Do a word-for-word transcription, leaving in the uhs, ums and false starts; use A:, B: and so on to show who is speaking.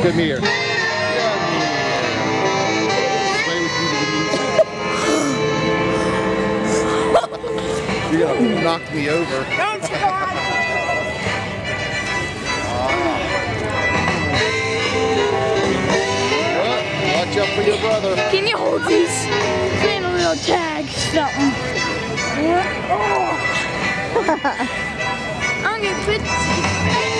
A: Come here. You're gonna knock me over.
B: Don't try.
A: Watch out for your brother.
B: Can you hold these? Playing a little tag something. I'm gonna put